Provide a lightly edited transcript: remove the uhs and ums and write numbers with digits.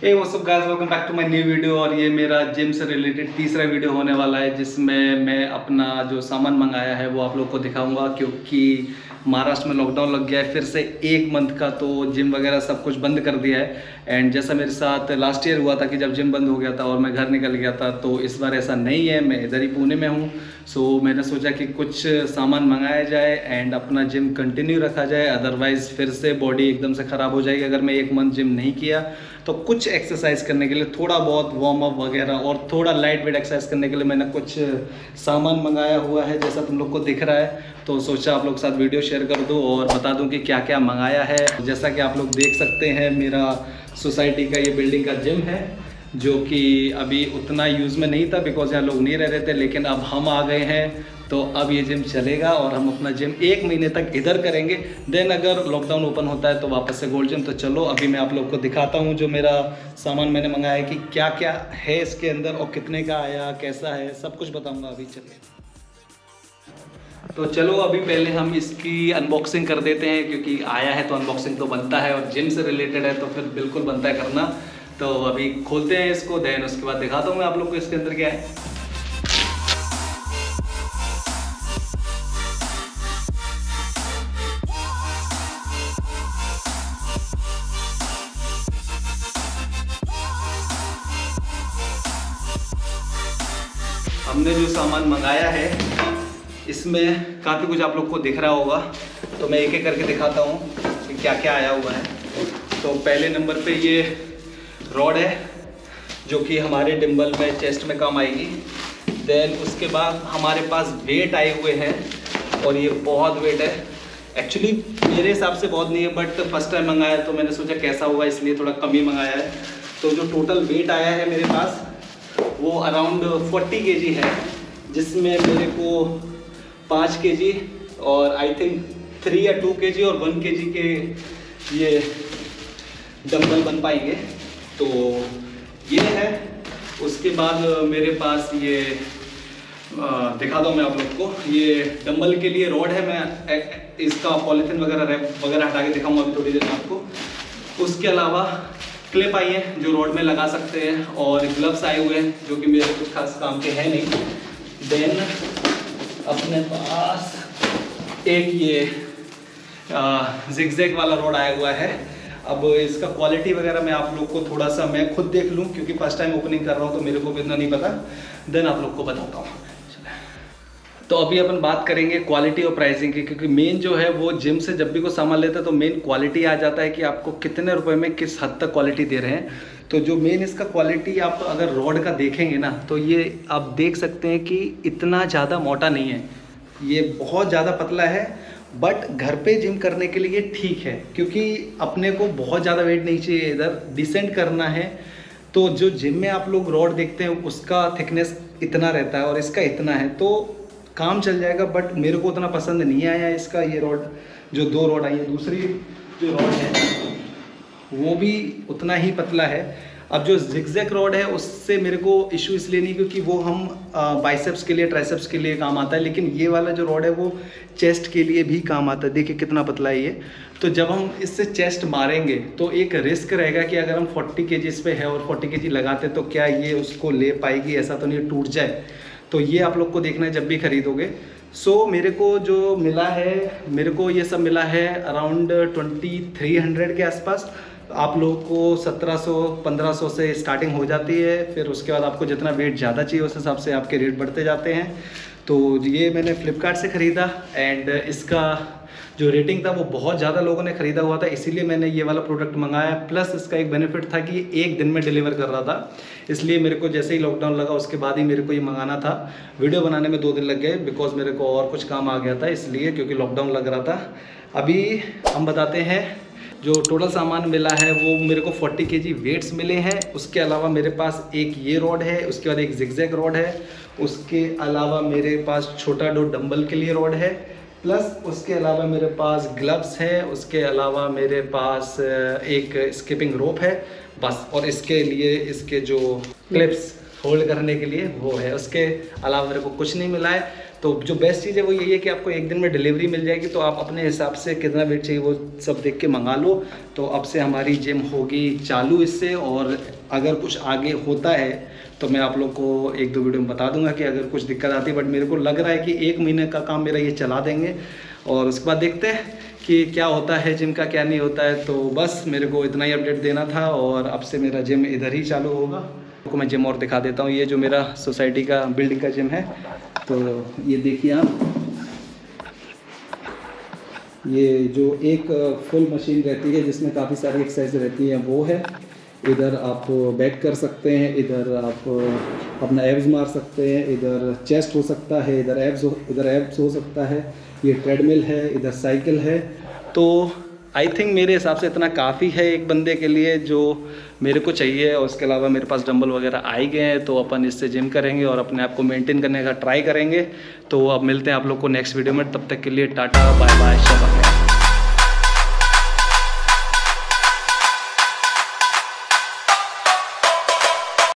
Hey what's up guys, welcome back to my new video. और ये मेरा gym से रिलेटेड तीसरा वीडियो होने वाला है, जिसमें मैं अपना जो सामान मंगाया है वो आप लोग को दिखाऊंगा। क्योंकि महाराष्ट्र में लॉकडाउन लग गया है फिर से 1 मंथ का, तो जिम वगैरह सब कुछ बंद कर दिया है। एंड जैसा मेरे साथ लास्ट ईयर हुआ था कि जब जिम बंद हो गया था और मैं घर निकल गया था, तो इस बार ऐसा नहीं है। मैं इधर ही पुणे में हूँ, सो मैंने सोचा कि कुछ सामान मंगाया जाए एंड अपना जिम कंटिन्यू रखा जाए। अदरवाइज़ फिर से बॉडी एकदम से ख़राब हो जाएगी अगर मैं 1 मंथ जिम नहीं किया। तो कुछ एक्सरसाइज करने के लिए, थोड़ा बहुत वार्म अप वगैरह और थोड़ा लाइट वेट एक्सरसाइज करने के लिए मैंने कुछ सामान मंगाया हुआ है, जैसा तुम लोग को दिख रहा है। तो सोचा आप लोग के साथ वीडियो शेयर कर दूं और बता दूं कि क्या क्या मंगाया है। जैसा कि आप लोग देख सकते हैं, मेरा सोसाइटी का ये बिल्डिंग का जिम है, जो कि अभी उतना यूज़ में नहीं था बिकॉज यहाँ लोग नहीं रह रहे थे, लेकिन अब हम आ गए हैं तो अब ये जिम चलेगा और हम अपना जिम 1 महीने तक इधर करेंगे। देन अगर लॉकडाउन ओपन होता है तो वापस से गोल्ड जिम। तो चलो अभी मैं आप लोग को दिखाता हूँ जो मेरा सामान मैंने मंगाया है, कि क्या क्या है इसके अंदर और कितने का आया, कैसा है, सब कुछ बताऊँगा अभी। चलिए तो चलो अभी पहले हम इसकी अनबॉक्सिंग कर देते हैं, क्योंकि आया है तो अनबॉक्सिंग तो बनता है और जिम से रिलेटेड है तो फिर बिल्कुल बनता है करना। तो अभी खोलते हैं इसको, देन उसके बाद दिखाता हूँ मैं आप लोग को इसके अंदर क्या है। हमने जो सामान मंगाया है इसमें काफ़ी कुछ आप लोग को दिख रहा होगा, तो मैं एक एक करके दिखाता हूँ कि क्या क्या आया हुआ है। तो पहले नंबर पे ये रॉड है, जो कि हमारे डंबल में, चेस्ट में काम आएगी। देन उसके बाद हमारे पास वेट आए हुए हैं और ये बहुत वेट है। एक्चुअली मेरे हिसाब से बहुत नहीं है, बट फर्स्ट टाइम मंगाया तो मैंने सोचा कैसा होगा, इसलिए थोड़ा कम ही मंगाया है। तो जो टोटल वेट आया है मेरे पास वो अराउंड 40 kg है, जिसमें मेरे को 5 kg और आई थिंक 3 या 2 kg और 1 kg के ये डंबल बन पाएंगे। तो ये है। उसके बाद मेरे पास ये दिखा दूँ मैं आप लोग को, ये डंबल के लिए रॉड है। मैं इसका पॉलीथिन वगैरह हटा के दिखाऊंगा अभी थोड़ी देर में आपको। उसके अलावा क्लिप आई है जो रोड में लगा सकते हैं, और ग्लव्स आए हुए हैं जो कि मेरे कुछ खास काम के हैं नहीं। देन अपने पास एक ये जिगजैग वाला रोड आया हुआ है। अब इसका क्वालिटी वगैरह मैं आप लोग को थोड़ा सा मैं खुद देख लूँ, क्योंकि फर्स्ट टाइम ओपनिंग कर रहा हूँ तो मेरे को भी इतना नहीं पता। देन आप लोग को बताता हूँ। तो अभी अपन बात करेंगे क्वालिटी और प्राइसिंग की, क्योंकि मेन जो है वो जिम से जब भी कोई सामान लेता है तो मेन क्वालिटी आ जाता है कि आपको कितने रुपए में किस हद तक क्वालिटी दे रहे हैं। तो जो मेन इसका क्वालिटी आप अगर रॉड का देखेंगे ना, तो ये आप देख सकते हैं कि इतना ज़्यादा मोटा नहीं है, ये बहुत ज़्यादा पतला है। बट घर पे जिम करने के लिए ठीक है, क्योंकि अपने को बहुत ज़्यादा वेट नहीं चाहिए, इधर डिसेंट करना है। तो जो जिम में आप लोग रॉड देखते हैं उसका थिकनेस इतना रहता है और इसका इतना है, तो काम चल जाएगा। बट मेरे को उतना पसंद नहीं आया इसका ये रॉड, जो 2 रॉड आई है। दूसरी जो रॉड है वो भी उतना ही पतला है। अब जो जिगजैग रॉड है उससे मेरे को इशू इसलिए नहीं, क्योंकि वो हम बाइसेप्स के लिए, ट्राइसेप्स के लिए काम आता है, लेकिन ये वाला जो रॉड है वो चेस्ट के लिए भी काम आता है। देखिए कितना पतला है ये। तो जब हम इससे चेस्ट मारेंगे तो एक रिस्क रहेगा कि अगर हम 40 kg इस पे है और 40 kg लगाते तो क्या ये उसको ले पाएगी, ऐसा तो नहीं टूट जाए। तो ये आप लोग को देखना है जब भी खरीदोगे। सो मेरे को जो मिला है, मेरे को ये सब मिला है अराउंड 2300 के आसपास। आप लोगों को 1700-1500 से स्टार्टिंग हो जाती है, फिर उसके बाद आपको जितना वेट ज़्यादा चाहिए उस हिसाब से आपके रेट बढ़ते जाते हैं। तो ये मैंने फ्लिपकार्ट से ख़रीदा एंड इसका जो रेटिंग था वो बहुत ज़्यादा लोगों ने ख़रीदा हुआ था, इसीलिए मैंने ये वाला प्रोडक्ट मंगाया। प्लस इसका एक बेनिफिट था कि 1 दिन में डिलीवर कर रहा था, इसलिए मेरे को जैसे ही लॉकडाउन लगा उसके बाद ही मेरे को ये मंगाना था। वीडियो बनाने में 2 दिन लग गए बिकॉज मेरे को और कुछ काम आ गया था, इसलिए, क्योंकि लॉकडाउन लग रहा था। अभी हम बताते हैं जो टोटल सामान मिला है वो मेरे को 40 kg वेट्स मिले हैं। उसके अलावा मेरे पास एक ये रॉड है, उसके बाद एक जिगजैग रॉड है, उसके अलावा मेरे पास छोटा डो डंबल के लिए रॉड है, प्लस उसके अलावा मेरे पास ग्लव्स है, उसके अलावा मेरे पास एक स्किपिंग रोप है बस। और इसके लिए इसके जो क्लिप्स होल्ड करने के लिए वो है, उसके अलावा मेरे को कुछ नहीं मिला है। तो जो बेस्ट चीज़ है वो यही है कि आपको एक दिन में डिलीवरी मिल जाएगी, तो आप अपने हिसाब से कितना वेट चाहिए वो सब देख के मंगा लो। तो अब से हमारी जिम होगी चालू इससे, और अगर कुछ आगे होता है तो मैं आप लोग को एक दो वीडियो में बता दूंगा कि अगर कुछ दिक्कत आती है। बट मेरे को लग रहा है कि 1 महीने का काम मेरा ये चला देंगे, और उसके बाद देखते हैं कि क्या होता है जिम का, क्या नहीं होता है। तो बस मेरे को इतना ही अपडेट देना था, और अब से मेरा जिम इधर ही चालू होगा। आपको मैं जिम और दिखा देता हूँ। ये जो मेरा सोसाइटी का बिल्डिंग का जिम है, तो ये देखिए आप, ये जो एक फुल मशीन रहती है जिसमें काफ़ी सारी एक्सरसाइज रहती हैं वो है। इधर आप बैक कर सकते हैं, इधर आप अपना एब्स मार सकते हैं, इधर चेस्ट हो सकता है, इधर एब्स हो सकता है। ये ट्रेडमिल है, इधर साइकिल है। तो आई थिंक मेरे हिसाब से इतना काफ़ी है एक बंदे के लिए जो मेरे को चाहिए। और उसके अलावा मेरे पास डंबल वगैरह आ ही गए हैं, तो अपन इससे जिम करेंगे और अपने आप को मेंटेन करने का ट्राई करेंगे। तो अब मिलते हैं आप लोग को नेक्स्ट वीडियो में, तब तक के लिए टाटा बाय बाय, शब्बा।